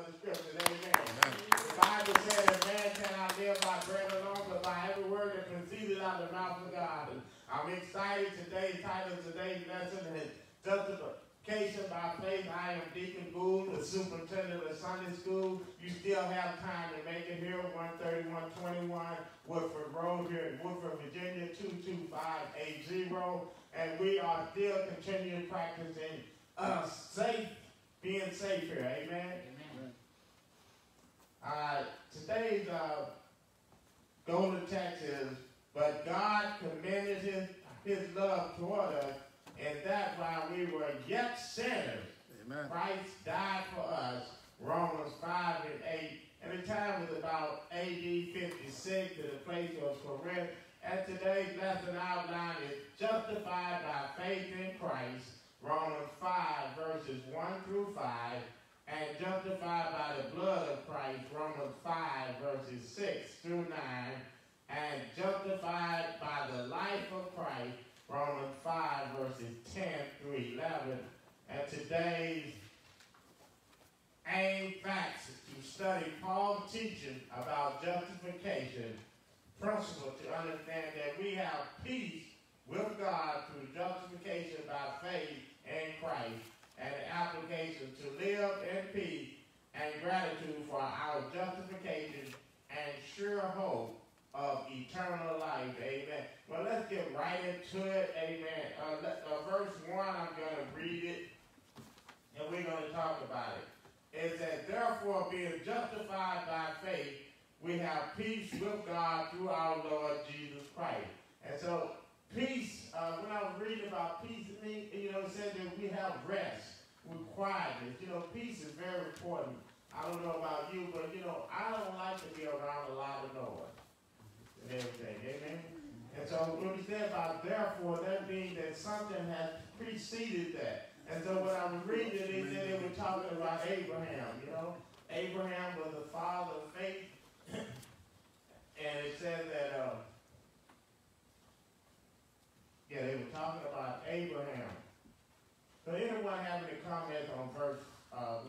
the scriptures. Amen. The Bible says that man cannot live by bread alone, but by every word that proceeded out of the mouth of God. And I'm excited today. Title of today's lesson is Justification by Faith. I am Deacon Gould, the superintendent of Sunday school. You still have time to make it here, 13121 Woodford Road here in Woodford, Virginia, 22580. And we are still continuing practicing being safe here. Amen. Amen. Today's golden text is, but God commended his love toward us, and that while we were yet sinners, amen, Christ died for us. Romans 5:8. And the time was about AD 56, and the place was Corinth. And today's lesson outline is justified by faith in Christ. Romans 5, verses 1 through 5, and justified by the blood of Christ, Romans 5, verses 6 through 9, and justified by the life of Christ, Romans 5, verses 10 through 11. And today's aim facts is to study Paul's teaching about justification, principle to understand that we have peace with God through justification by faith in Christ, and the application to live in peace and gratitude for our justification and sure hope of eternal life. Amen. Well, let's get right into it. Amen. Verse 1, I'm going to read it, and we're going to talk about it. It says, therefore, being justified by faith, we have peace with God through our Lord Jesus Christ. And so, peace, when I was reading about peace, it means, it said that we have rest, with quietness. Peace is very important. I don't know about you, but, I don't like to be around a lot of noise and everything. Amen? And so, when we say about therefore, that means that something has preceded that. And so, when I was reading it, they said they were talking about Abraham. Abraham was the father of faith. And it says that, they were talking about Abraham. So anyone have any comments on verse 1?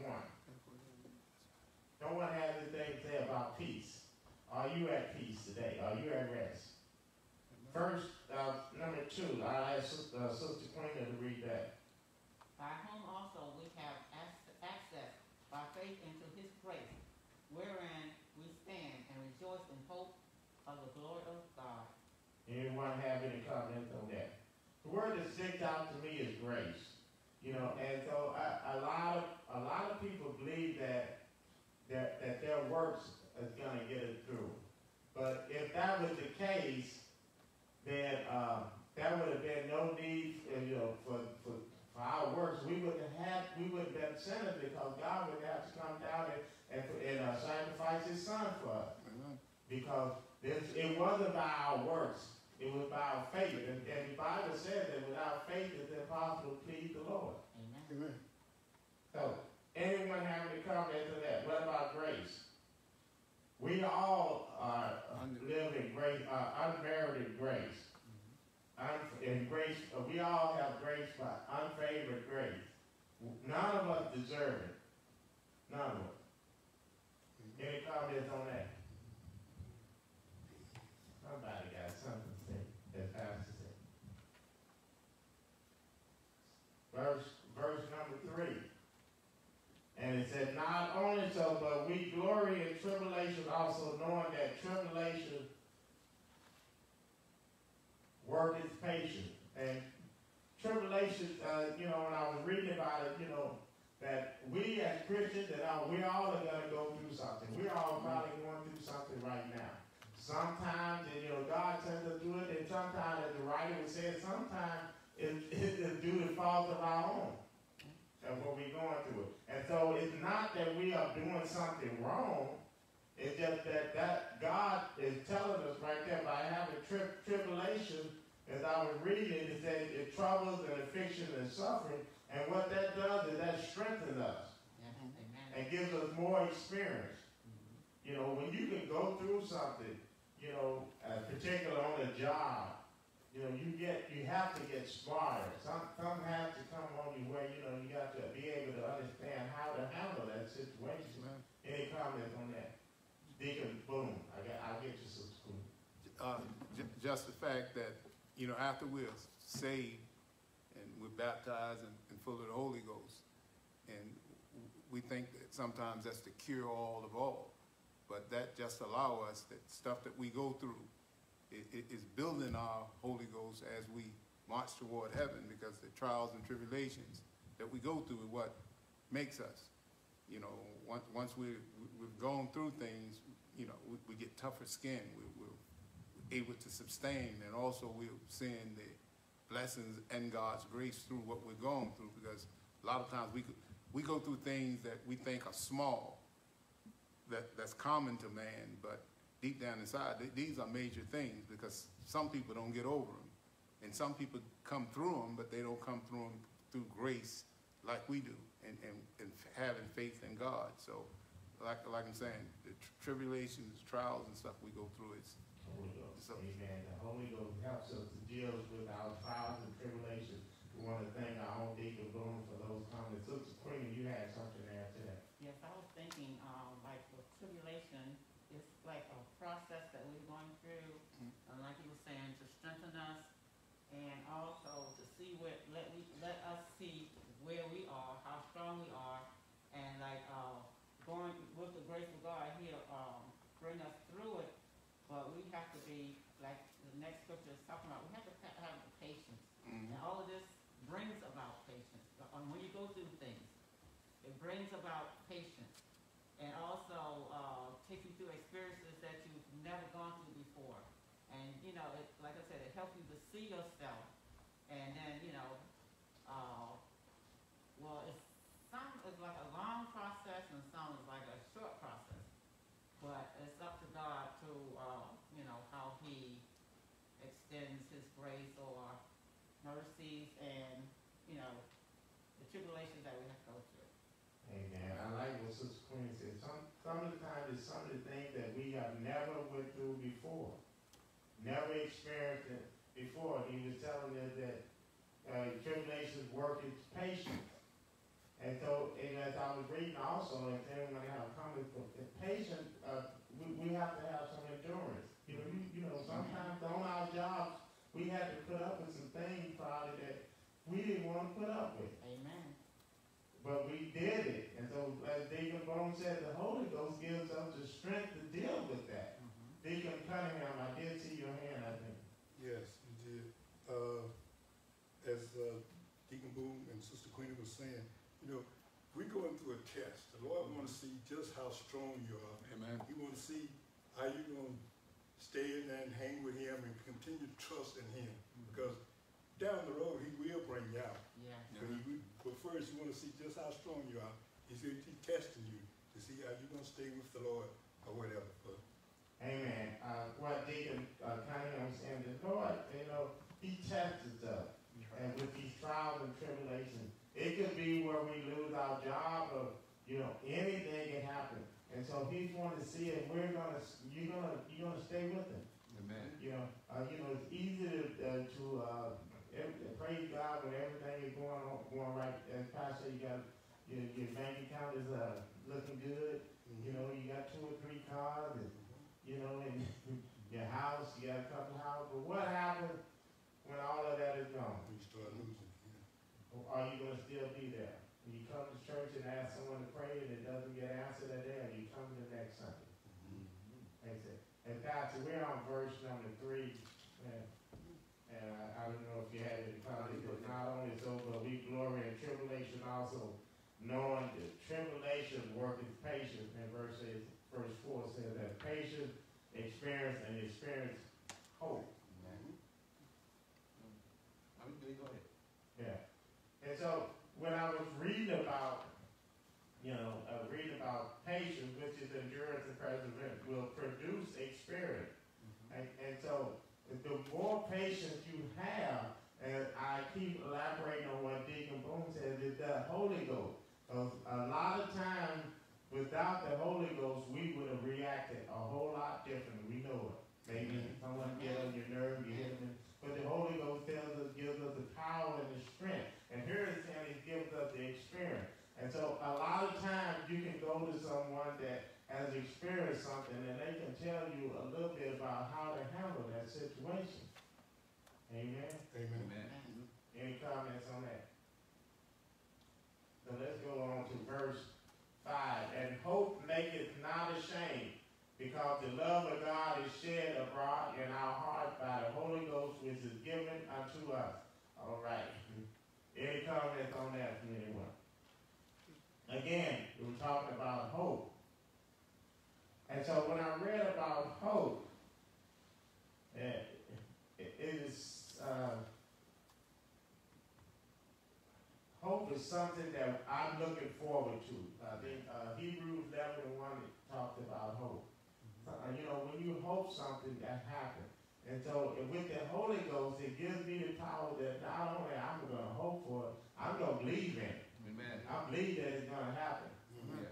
No one has anything to say about peace. Are you at peace today? Are you at rest? Verse number 2, I'll ask Sister Queen to read that. By whom also we have access by faith into his grace, wherein we stand and rejoice in hope of the glory of God. Anyone have any comments on that? The word that sticks out to me is grace. And so a lot of people believe that their works is going to get it through. But if that was the case, then there would have been no need, for our works. We wouldn't have been sinners, because God would have to come down and sacrifice His Son for us. Mm-hmm. Because it wasn't by our works. It was by our faith. And the Bible says that without faith it's impossible to please the Lord. Amen. So, anyone have any comments on that? What about grace? We all live in grace, unmerited grace. In grace, we all have grace by unfavored grace. None of us deserve it. None of us. Any comments on that? Somebody got something to say, as Pastor said. Verse number 3. And it said, not only so, but we glory in tribulation also, knowing that tribulation worketh patience. And tribulation, when I was reading about it, that we as Christians, we all are going to go through something. We're all probably going through something right now. Sometimes, God sends us through it, and sometimes, as the writer would say, sometimes it's due to fault of our own. That's what we're going through it. And so it's not that we are doing something wrong. It's just that God is telling us right there by having tribulation, as I was reading, it said it troubles and affliction and suffering. And what that does is that strengthens us. Amen. And gives us more experience. When you can go through something, particularly on a job, you have to get smarter. Some have to come on you where, you got to be able to understand how to handle that situation. comments on that? Deacon Boone, I'll get you some school. Just the fact that, you know, after we're saved and we're baptized and full of the Holy Ghost, and we think that sometimes that's the cure all of all, but that just allow us, that stuff that we go through, it is building our Holy Ghost as we march toward heaven, because the trials and tribulations that we go through is what makes us. You know, once we've gone through things, you know, we get tougher skin. We're able to sustain, and also we're seeing the blessings and God's grace through what we're going through, because a lot of times we go through things that we think are small, that's common to man, but deep down inside, these are major things, because some people don't get over them. And some people come through them, but they don't come through them through grace like we do, and having faith in God. So, like I'm saying, the tribulations, trials, and stuff we go through, it's Holy Ghost. So, amen. The Holy Ghost helps us to deal with our trials and tribulations. We want to thank our own Deacon Boone for those comments. Sister Queen, you had something to add to that. Yes, I was thinking, like with tribulation, it's like a process that we're going through, and like you were saying, to strengthen us, and also to see where, let us see where we are, how strong we are, and like going with the grace of God, He'll bring us through it. But we have to be, like the next scripture is talking about, we have to have the patience. And all of this brings about patience. When you go through things, it brings about patience. And also takes you through experiences that you've never gone through before. And, you know, it, like I said, it helps you to see yourself. And then, you know, well, some is like a long process and some is like a short process. But it's up to God to, you know, how He extends His grace or mercies and, you know, the tribulations that we have to go through. Amen. I like what Sister Queen said. Some of the time it's some of the things that we have never went through before. Never experienced it before. He was telling us that tribulations work its patience. And so, and as I was reading also, and then when I have a comment for patience, we have to have some endurance. You know, sometimes on our jobs, we had to put up with some things probably that we didn't want to put up with. Amen. But we did it. And so, as Deacon Bone said, the Holy Ghost gives us the strength to deal with that. Deacon Cunningham, I did see your hand, I think. Yes, you did. As Deacon Boone and Sister Queenie was saying, you know, we're going through a test. The Lord wants to see just how strong you are. Amen. He wants to see how you're going to stay in there and hang with Him and continue to trust in Him. Because down the road, He will bring you out. Yeah. But first, you want to see just how strong you are. He's testing you to see how you're going to stay with the Lord or whatever. But, amen. What Deacon Cunningham was saying, the Lord, you know, He tests us. And with these trials and tribulations, it could be where we lose our job or, you know, anything can happen. And so He's wanting to see if you're gonna stay with Him. Amen. You know, it's easy to praise God when everything is going right. As Pastor, you got your bank account is looking good. You know, you got 2 or 3 cars, and you know, and your house, you got a couple houses. But what happens when all of that is gone? when you start losing. Are you going to still be there? When you come to church and ask someone to pray and it doesn't get answered that day, you come the next Sunday. And Pastor, we're on verse number 3. And I don't know if you had any comments, but not only so, but we glory in tribulation also, knowing that tribulation worketh patience. And verse 4 says that patience, experience, hope. Go ahead. Yeah. And so when I was reading about, patience, which is endurance and perseverance, will produce experience. And so the more patience you have, and I keep elaborating on what Deacon Boone says, is the Holy Ghost. A lot of times, without the Holy Ghost, we would have reacted a whole lot differently. We know it. Maybe someone get on your nerve, you hit them. But the Holy Ghost gives us the power and the strength. And here it's saying it gives us the experience. And And so a lot of times you can go to someone that has experienced something and they can tell you a little bit about how to handle that situation. Amen? Amen. Amen. Any comments on that? So let's go on to verse 5. And hope maketh not ashamed, because the love of God is shed abroad in our hearts by the Holy Ghost, which is given unto us. All right. Any comments on that from anyone? Again, we were talking about hope. And so when I read about hope, it is hope is something that I'm looking forward to. I think Hebrews 11:1 talked about hope. When you hope something, that happens. And so with the Holy Ghost, it gives me the power that not only I'm going to hope for it, I'm going to believe in it. Amen. I believe that it's going to happen. Yes.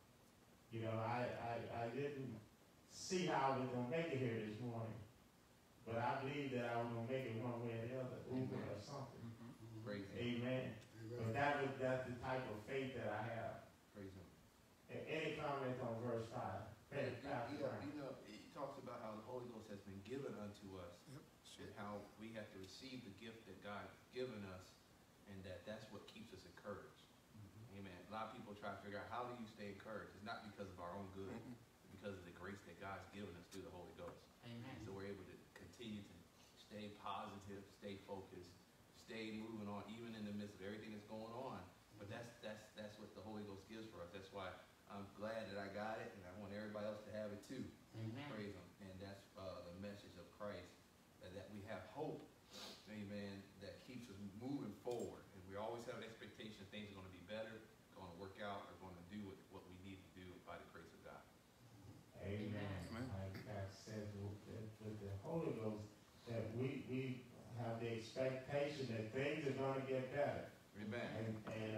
I didn't see how I was going to make it here this morning, but I believe that I was going to make it one way or the other, Uber or something. Praise Him. Amen. But that's the type of faith that I have. Praise Him. Any comments on verse 5? He talks about how the Holy Ghost has been given unto us, and how we have to receive the gift that God's given us, and that's what keeps us encouraged. Amen. A lot of people try to figure out, how do you stay encouraged? It's not because of our own good, it's because of the grace that God's given us through the Holy Ghost. Amen. So we're able to continue to stay positive, stay focused, stay moving on, even in the midst of everything that's going on. But that's what the Holy Ghost gives for us. That's why I'm glad that I got it, and I want everybody else to have it too. Amen. Praise Him. And that's the message of Christ, that we have hope, amen, that keeps us moving forward. And we always have an expectation things are going to be better, going to work out, or going to do what we need to do by the grace of God. Amen. Like I said, with the Holy Ghost, that we have the expectation that things are going to get better. Amen. And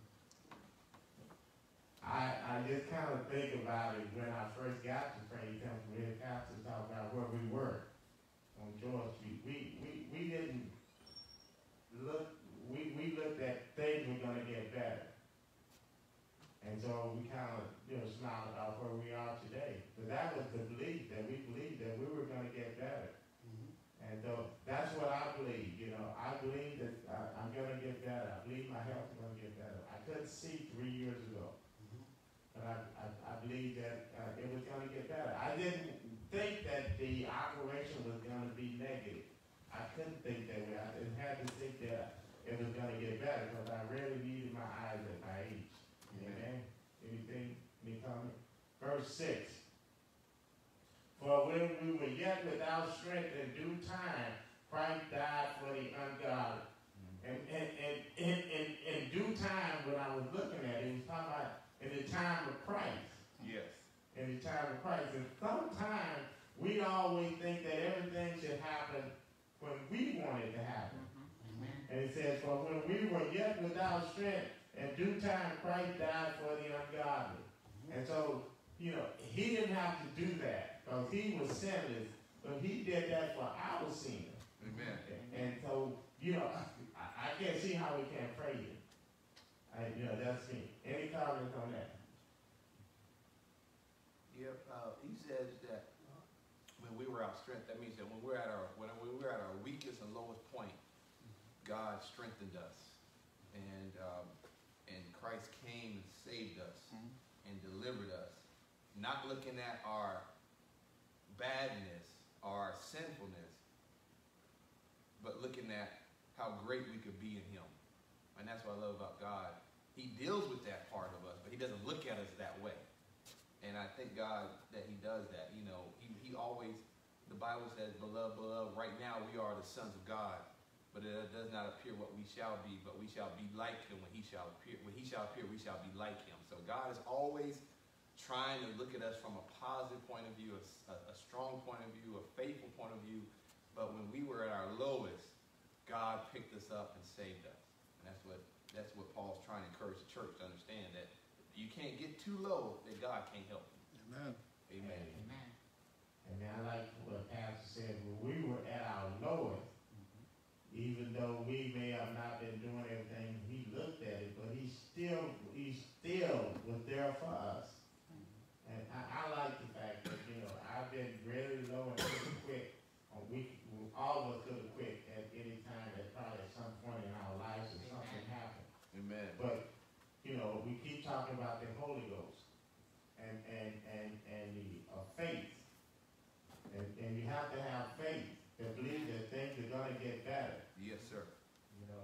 I just kind of think about it when I first got to Praise Temple. We had pastors talk about where we were on George Street. We didn't look. We looked at things were going to get better, and so we kind of smiled about where we are today. But that was the belief that we believed that we were going to get better. And so that's what I believe. I believe that I'm going to get better. I believe my health is going to get better. I couldn't see 3 years ago, but I believe that it was going to get better. I didn't think that the operation was going to be negative. I couldn't think that way. I didn't have to think that it was going to get better, because I really needed my eyes at my age. Amen. Anything? Any comment? Verse 6. For when we were yet without strength, in due time, Christ died for the ungodly. And in due time, when I was looking at it, he was talking about in the time of Christ. Yes. In the time of Christ. And sometimes we always think that everything should happen when we want it to happen. And it says, for when we were yet without strength, in due time, Christ died for the ungodly. And so, he didn't have to do that, because he was sinless, but he did that for our sin. Amen. And so, I can't see how we can't praise him. That's me. Any comments on that? Yep. He says that when we were out strength, that means that when we were at our weakest and lowest point, God strengthened us, and Christ came and saved us and delivered us, not looking at our badness, our sinfulness, but looking at how great we could be in Him. And that's what I love about God. He deals with that part of us, but He doesn't look at us that way. And I thank God that He does that. He always, the Bible says, beloved, right now we are the sons of God. But it does not appear what we shall be, but we shall be like Him when He shall appear. When He shall appear, we shall be like Him. So God is always trying to look at us from a positive point of view, a strong point of view, a faithful point of view. But when we were at our lowest, God picked us up and saved us. And that's what Paul's trying to encourage the church to understand, that you can't get too low that God can't help you. Amen. Amen. Amen. And I like what Pastor said, when we were at our lowest, even though we may have not been doing everything, he looked at it, but he still still was there for us. And I like the fact that, you know, I've been really low and pretty quick. All of us could have quit at any time, at probably at some point in our lives if something happened. Amen. But, you know, we keep talking about the Holy Ghost and the faith. And you have to have faith to believe that things are going to get better. Yes, sir. You know.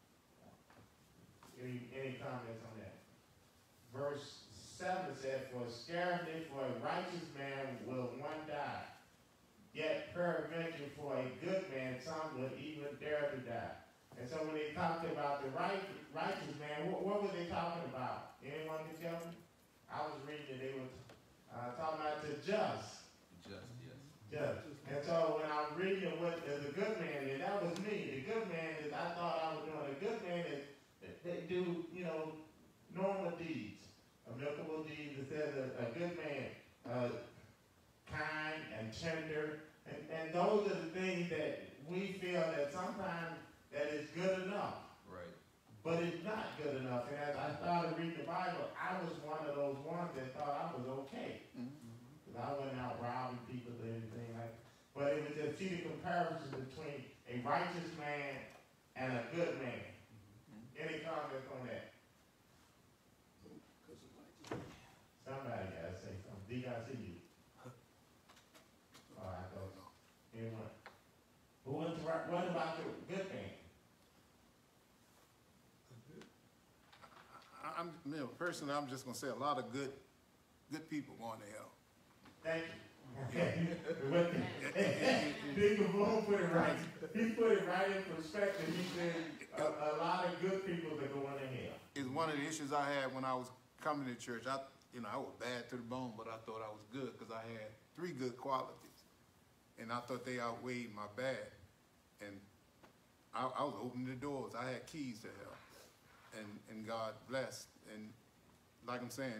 Any comments on that? Verse 7 said, "For scarcely for a righteous man will one die. Yet peradventure for a good man some would even dare to die." And so when they talked about the righteous man, what were they talking about? Anyone can tell me? I was reading that they were talking about the just. Just, yes. Just. And so when I was reading what the good man is, that was me. The good man is, I thought I was doing a good man is, they do, you know, normal deeds, amicable deeds. It says a good man, kind and tender, and those are the things that we feel that sometimes that is good enough. Right. But it's not good enough. And as I started reading the Bible, I was one of those ones that thought I was okay. Because I wasn't out robbing people or anything like that. But it was just see the comparison between a righteous man and a good man. Any comments on that? Somebody got to say something. Deacon, I see you. I don't know. Anyone? What about the good man? Personally, I'm just going to say a lot of good people going to hell. Thank you. Deacon Boone put it right. He put it right in perspective. He said a lot of good people that go into hell. It's one of the issues I had when I was coming to church. I was bad to the bone, but I thought I was good because I had 3 good qualities. And I thought they outweighed my bad. And I was opening the doors. I had keys to hell. And God blessed. And like I'm saying,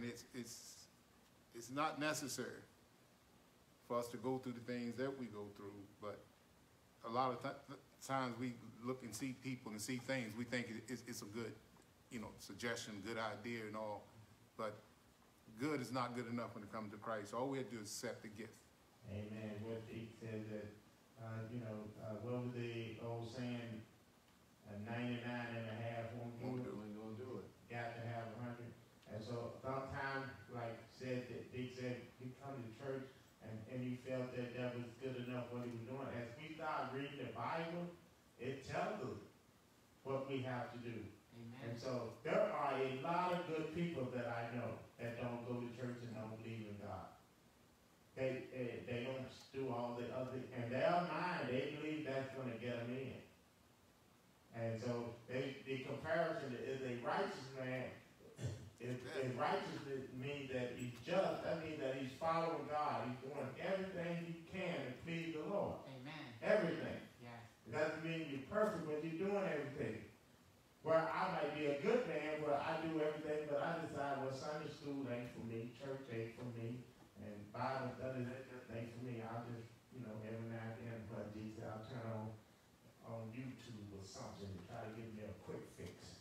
it's not necessary for us to go through the things that we go through. But a lot of times we look and see people and see things. We think it's a good, suggestion, good idea and all. But good is not good enough when it comes to Christ. All we have to do is accept the gift. Amen. What he said that, what was the old saying? 99 and a half won't do it. Ain't gonna do it. Got to have 100. And so sometimes, like Dick said, he come to church and he felt that was good enough what he was doing. As we start reading the Bible, it tells us what we have to do. Amen. And so there are a lot of good people that I know that don't go to church and don't believe in God. They don't do all the other, and their mind, they believe that's going to get them in. And so the comparison is a righteous man. If righteousness means that he's just, that means that he's following God. He's doing everything he can to please the Lord. Amen. Everything. Yes. It doesn't mean you're perfect, but you're doing everything. Where I might be a good man, where I do everything, but I decide, well, Sunday school ain't for me, church ain't for me, and Bible study ain't for me. I'll just, every now and then, but Jesus, I'll turn on YouTube or something to try to give me a quick fix.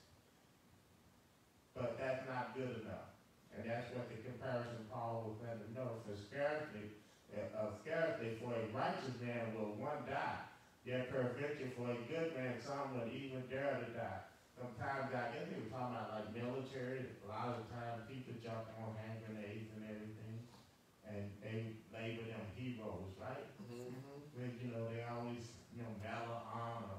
But that's not good enough. And that's what the comparison Paul was letting them know. For scarcely for a righteous man will one die. Yet peradventure for a good man some would even dare to die. Sometimes I guess they were talking about like military. A lot of the time people jump on hand grenades and everything. And they label them heroes, right? Mm-hmm. When, they always, medal of honor,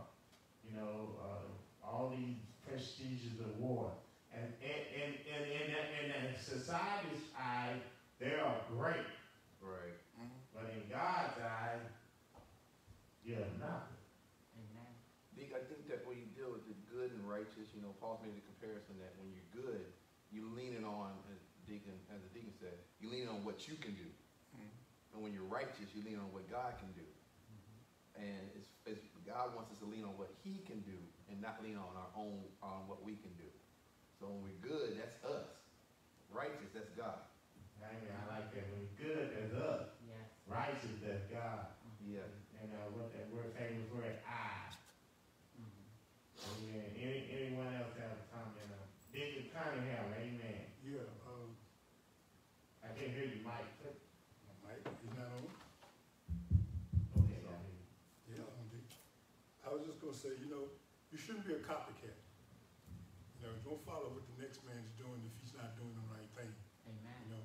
all these prestigious awards. And in society's eye, they are great. Right. Mm-hmm. But in God's eye, you're nothing. Amen. I think that when you deal with the good and righteous, Paul's made the comparison that when you're good, you're leaning on, as the deacon said, you're leaning on what you can do. And when you're righteous, you lean on what God can do. And it's God wants us to lean on what he can do and not lean on on what we can do. So when we're good, that's us. Righteous, that's God. I like that. When good, that's us. Yes. Righteous, that's God. Yeah. And what that famous word, I. Amen. Anyone else have a comment on Deacon Cunningham, amen. Yeah, mic. Mike, he's not on? Okay, Yeah, I was just gonna say, you shouldn't be a copycat. Don't follow what the next man's doing if he's not doing the right thing. Amen.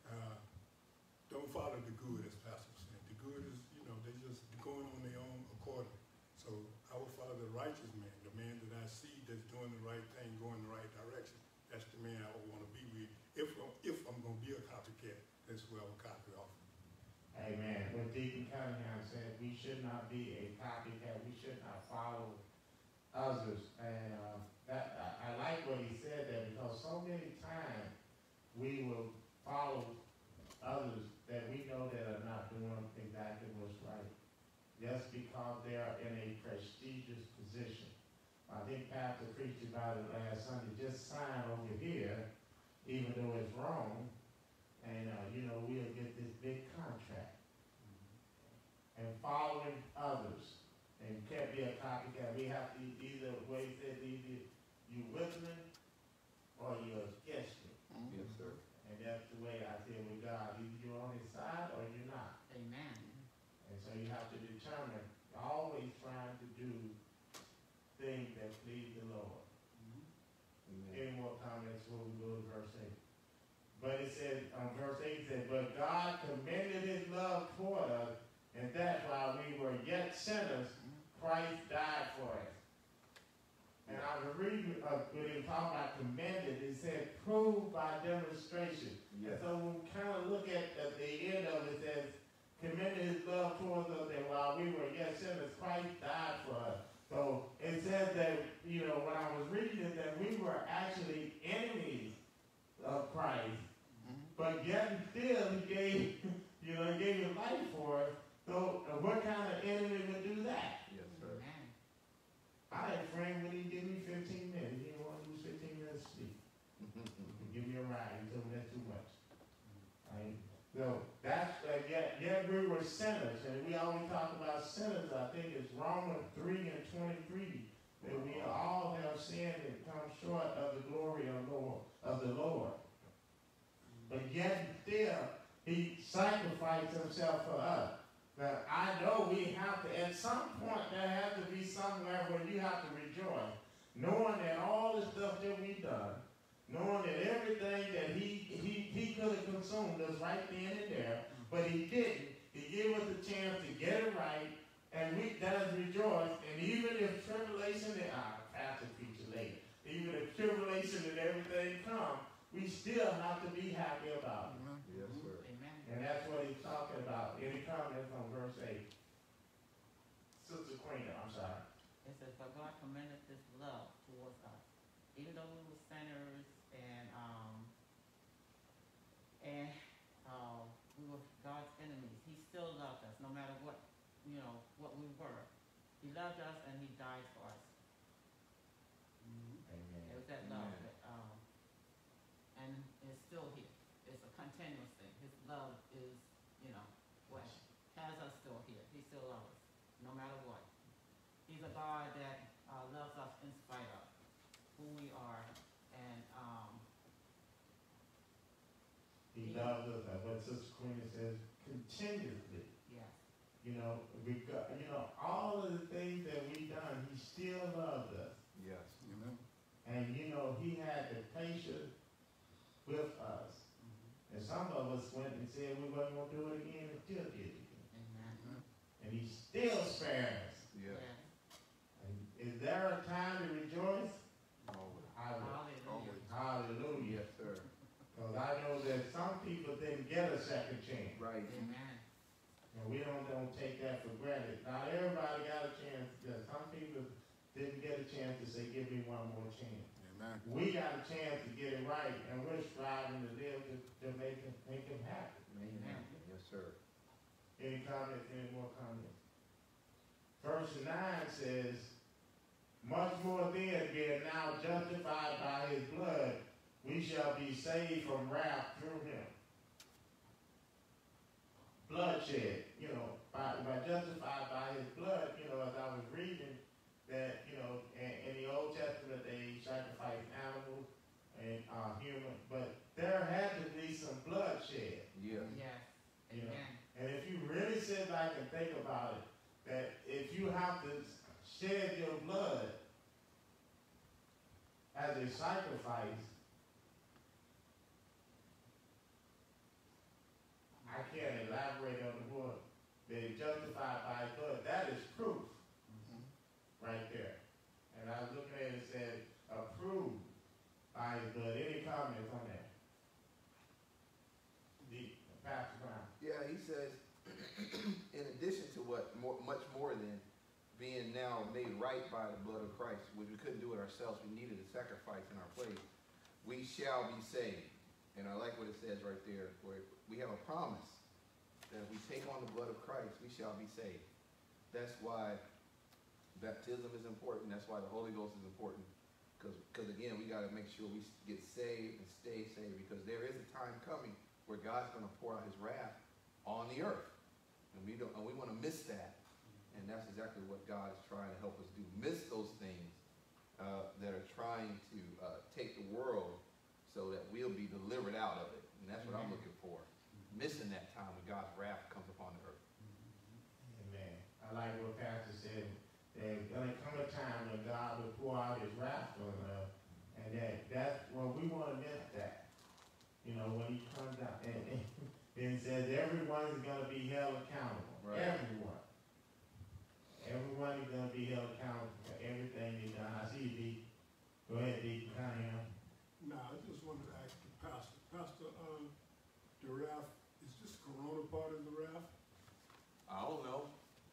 Don't follow the good, as Pastor said. The good is, they just going on their own accord. So I will follow the righteous man, the man that I see that's doing the right thing, going the right direction. That's the man I would want to be with. If I'm going to be a copycat, that's who I will copy off. Amen. What Deacon Cunningham said, we should not be a copycat. We should not follow others. And I like what he said there, because so many times we will follow others that we know that are not doing exactly what's right, just because they are in a prestigious position. I think Pastor preached about it last Sunday. Just sign over here, even though it's wrong, and we'll get this big contract. And following others, and you can't be a copycat. We have to either way said either you whistling or you're guessing. Yes, sir. And that's the way I feel with God. Either you're on his side or you're not. Amen. And so you have to determine, always trying to do things that please the Lord. Amen. Any more comments before we go to verse 8? But it said, verse 8 said, but God commended his love toward us, and that while we were yet sinners, Christ died for us. And I was reading when he talked about commended, it said proved by demonstration. Yes. And so when we kind of look at the end of it, it says, commended his love towards us, that while we were yet sinners, Christ died for us. So it says that, when I was reading it, that we were actually enemies of Christ. But yet still he gave, he gave his life for us. So what kind of enemy would do that? Yes, sir. Amen. I had a friend when he give me 15 minutes. He didn't want to lose 15 minutes sleep. Give me a ride. He told me that's too much. So that's, yet we were sinners. And we always talk about sinners. I think it's Romans 3:23. That we all have sinned and come short of the glory of the Lord. But yet still, he sacrificed himself for us. Now, I know we have to, at some point, there has to be somewhere where you have to rejoice, knowing that all the stuff that we've done, knowing that everything that he could have consumed us right then and there, but he didn't. He gave us a chance to get it right, and let us rejoice. And even if tribulation, Pastor preacher later, even if tribulation and everything come, we still have to be happy about it. Yes, sir. Amen. And that's what he's talking about. Any comments on verse 8? Sister Queen, I'm sorry. It says, but God commended this love towards us, even though we were sinners and we were God's enemies. He still loved us, no matter what we were. He loved us and he died for us. Amen. It was that love that, and it's still here. It's a continuous thing. His love is, what has us still here. He still loves us, no matter what. He's a God that loves us in spite of who we are, and He loves us, what Sister Queen says, continuously. yes, All of the things that we've done, he still loves us. Yes. Amen. And, he had the patience with us. And some of us went and said we wasn't going to do it again and still did it again. amen. And he still spared us. Yes. Yes. And is there a time to rejoice? Always. Hallelujah. Hallelujah. Yes, sir. Because I know that some people didn't get a second chance. Right. Amen. And we don't take that for granted. Not everybody got a chance. Some people didn't get a chance to say, give me one more chance. Amen. We got a chance to get it right, and we're striving to live to make him happy. Amen. Yes, sir. Any comments? Any more comments? Verse 9 says, much more then, being now justified by his blood, we shall be saved from wrath through him. Bloodshed, by justified by his blood, as I was reading that, in the Old Testament they sacrificed animals and human, but there had to be some bloodshed. Yes. Yes. You know? Amen. And if you really sit back and think about it, that if you have to shed your blood as a sacrifice, I can't elaborate on the word. They're justified by blood. That is proof right there. And I was looking at it and said, approved by his blood. Any comments on that? Pastor Brown. Yeah, he says, in addition to much more than being now made right by the blood of Christ, which we couldn't do it ourselves, we needed a sacrifice in our place, we shall be saved. And I like what it says right there, where we have a promise that if we take on the blood of Christ, we shall be saved. That's why baptism is important. That's why the Holy Ghost is important. Because again, we got to make sure we get saved and stay saved, because there is a time coming where God's going to pour out his wrath on the earth. And we want to miss that. And that's exactly what God is trying to help us do. Miss those things that are trying to take the world so that we'll be delivered out of it. And that's what I'm looking for. Missing that time when God's wrath comes upon the earth. Amen. I like what Pastor said. There's going to come a time when God will pour out his wrath on us. And that's when we want to miss that. You know, when he comes out and then says everyone's going to be held accountable. Right. Everyone. Everyone is going to be held accountable for everything they done. I see you, Deacon. Go ahead, Deacon. Now, I just wanted to ask the pastor. Pastor, the wrath, is this corona part of the wrath? I don't know.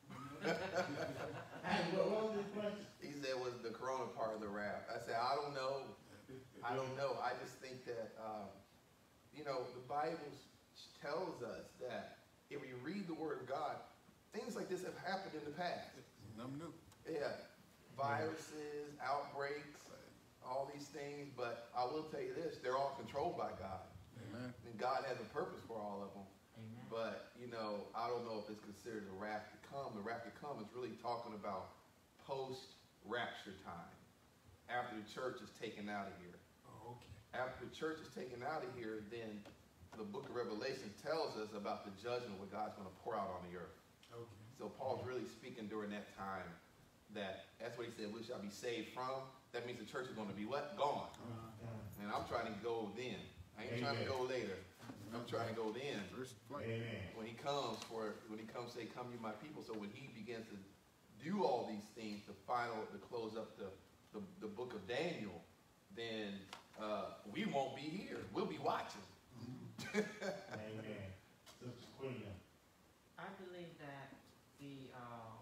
Hey, what was the question? He said, was the corona part of the wrath? I said, I don't know. I don't know. I just think that, the Bible tells us that if we read the Word of God, things like this have happened in the past. Nothing new. Yeah. Viruses, outbreaks, all these things. But I will tell you this, they're all controlled by God. Amen. And God has a purpose for all of them. Amen. But, I don't know if it's considered a wrath to come. The wrath to come is really talking about post-rapture time, after the church is taken out of here. Oh, okay. After the church is taken out of here, then the book of Revelation tells us about the judgment what God's going to pour out on the earth. Okay. So Paul's really speaking during that time that's what he said, we shall be saved from. That means the church is going to be what? Gone. And I'm trying to go then. I ain't trying to go later. I'm trying to go then. Amen. When he comes say, come you my people. So when he begins to do all these things to close up the book of Daniel, then we won't be here. We'll be watching. Amen. Sister Queen. I believe that the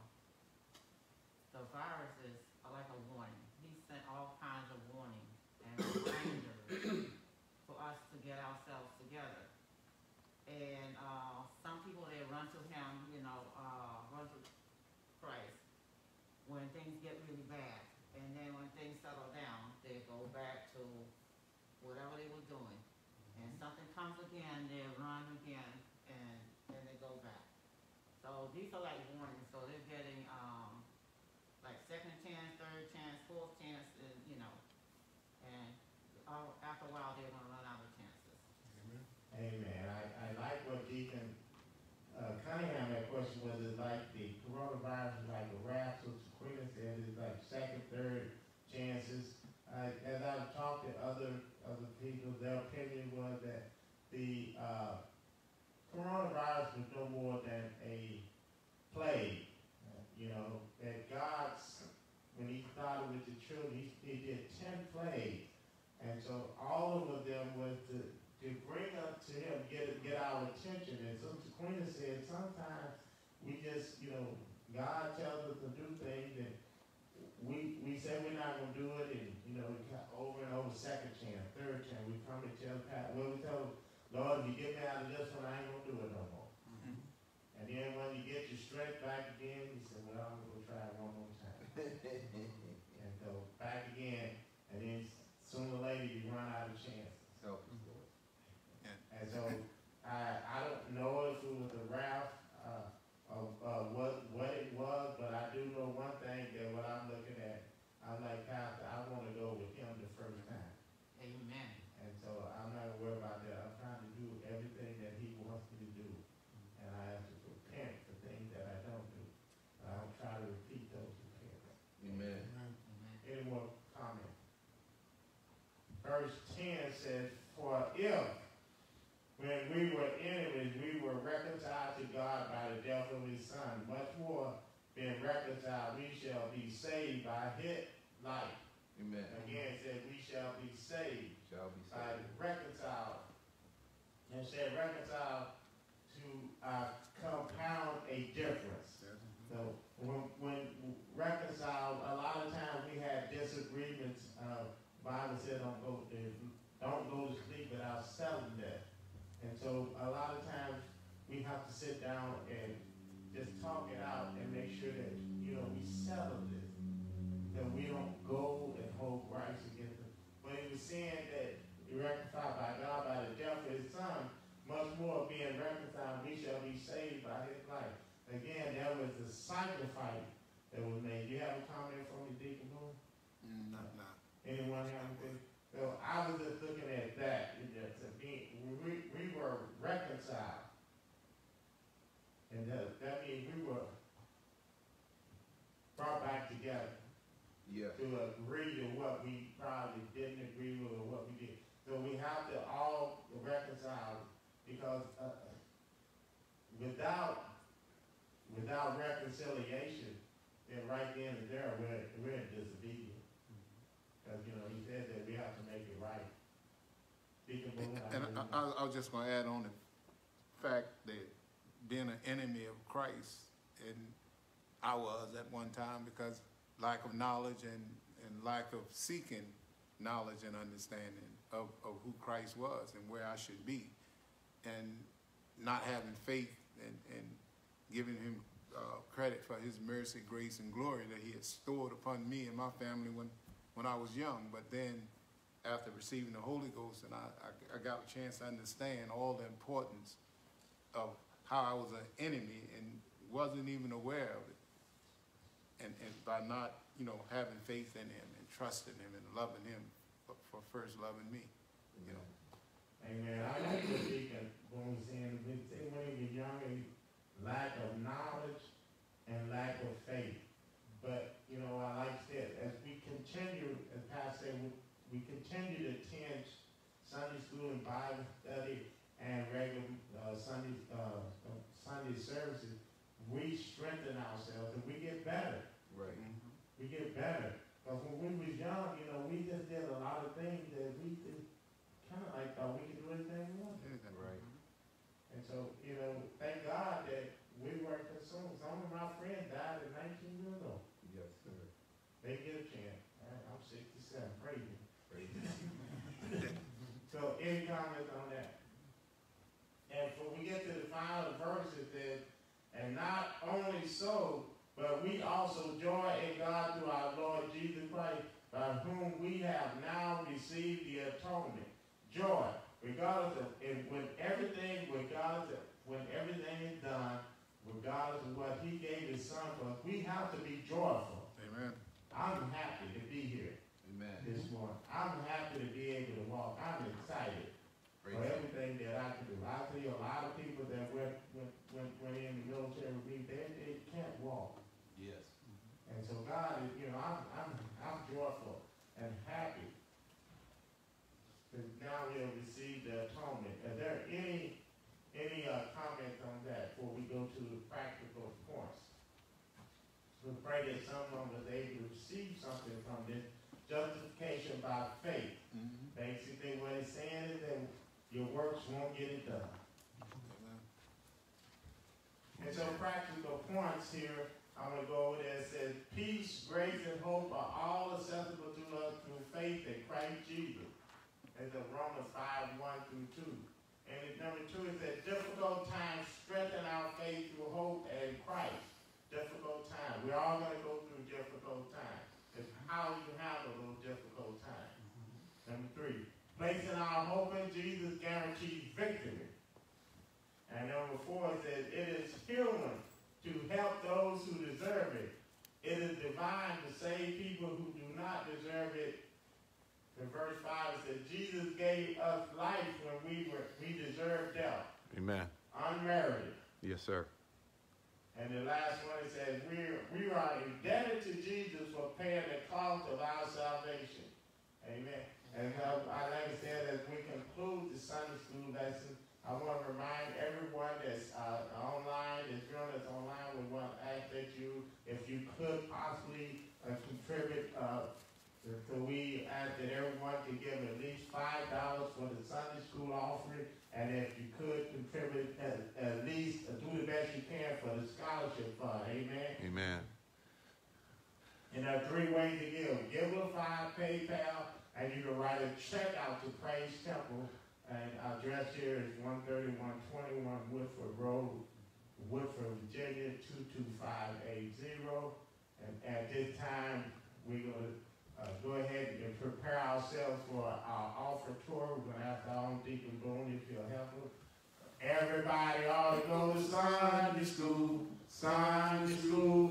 viruses are like a warning. He sent all kinds of warnings and reminders for us to get ourselves together. And some people, they run to him, run to Christ when things get really bad. And then when things settle down, they go back to whatever they were doing. And something comes again, they run again, and then they go back. So these are like warnings. So they're getting like second chance, third chance, fourth chance, and after a while they're going to run out of chances. Amen. Amen. I like what Deacon Cunningham, that question was, it like the coronavirus is like a wrath, so Queen said it's like second, third chances. As I've talked to other people, their opinion was that the coronavirus was no more than a plague. That God's, when he started with the children, he did 10 plagues. And so all of them was to bring up to him, get our attention. And Sister Queen said sometimes we just, God tells us to do things and we say we're not going to do it, and over and over, second chance, third chance, we come and tell Pat, we tell Lord, if you get me out of this one, I ain't going to do it no more. Mm-hmm. And then when you get your strength back again, you say, well, I'm going to try it one more time. And so back again, and then sooner or later you run out of chances. So, and so I don't know if it was a wrath of what it was, but I do know one thing, that what I'm looking at, I'm like, Pastor, I want to go with him the first time. Amen. And so I'm not worried about that. I'm trying to do everything that he wants me to do. being reconciled, we shall be saved by his life. Amen. Again, it said we shall be saved Shall be by saved. reconciled. And it said reconciled to compound a difference. So when reconciled, a lot of times we had disagreements. Bible said don't go to sleep without settling that. And so a lot of times we have to sit down and just talk it out and make sure that, we settle this. That we don't go and hold gripes against them. But he was saying that you're reconciled by God by the death of his son, much more being reconciled, we shall be saved by his life. Again, there was a sacrifice that was made. You have a comment from the Deacon Gould? No. Anyone have anything? So I was just looking at that. We were reconciled. And that means we were brought back together. Yes. To agree to what we probably didn't agree with or what we did. So we have to all reconcile because without reconciliation, then right then and there we're in disobedience. Because he said that we have to make it right. And I was just going to add on the fact that being an enemy of Christ, and I was at one time because lack of knowledge and lack of seeking knowledge and understanding of who Christ was and where I should be, and not having faith and giving him credit for his mercy, grace, and glory that he had stored upon me and my family when I was young. But then after receiving the Holy Ghost, and I got a chance to understand all the importance of how I was an enemy and wasn't even aware of it. And by not, having faith in him and trusting him and loving him for first loving me, Amen. I like what Deacon was saying. When he was young, lack of knowledge and lack of faith. But, I like that as we continue, as Pastor said, we continue to attend Sunday school and Bible study and regular Sunday services, we strengthen ourselves and we get better. Right. We get better. Because when we was young, we just did a lot of things that we kind of like thought we could do anything we wanted. Right. And so, thank God that we weren't consumed. Some of my friends died at 19 years old. Yes, sir. They get a chance. I'm 67. Praise him. Praise So, any comments on that? And when we get to the final verse, it says, and not only so, but we also joy in God through our Lord Jesus Christ, by whom we have now received the atonement. Joy, regardless of when everything is done, regardless of what he gave his son for us, we have to be joyful. Amen. I'm happy to be here. Amen. This morning. I'm happy to be able to walk. I'm excited for everything that I can do. I see a lot of people that went in the military with me, they can't walk. Yes. And so God is, I'm joyful and happy because now we have received the atonement. Are there any comments on that before we go to the practical points? We pray that someone was able to receive something from this justification by faith. Mm-hmm. Basically, what it's saying is that your works won't get it done. Amen. And so practical points here, I'm going to go over there. It says, peace, grace, and hope are all accessible to us through faith in Christ Jesus. It's in Romans 5, 1 through 2. And number 2 is that difficult times strengthen our faith through hope in Christ. Difficult times. We're all going to go through difficult times. It's how you handle those difficult times. Number 3, placing our hope in Jesus guarantees victory. And number 4 says it is human to help those who deserve it. It is divine to save people who do not deserve it. In verse 5 it says Jesus gave us life when we deserved death. Amen. Unmerited. Yes, sir. And the last one it says we are indebted to Jesus for paying the cost of our salvation. Amen. And like I said, as we conclude the Sunday school lesson, I want to remind everyone that's online, that's joining us online, we want to ask that you, if you could possibly contribute, so we ask that everyone can give at least $5 for the Sunday school offering, and if you could contribute at least do the best you can for the scholarship fund. Amen. Amen. And there are 3 ways to give. Givelify, PayPal, and you can write a check out to Praise Temple. And our address here is 13121 Woodford Road, Woodford, Virginia, 22580. And at this time, we're going to go ahead and prepare ourselves for our offertory. We're going to ask our own Deacon Gould if he'll help us. Everybody ought to go to Sunday school, Sunday school.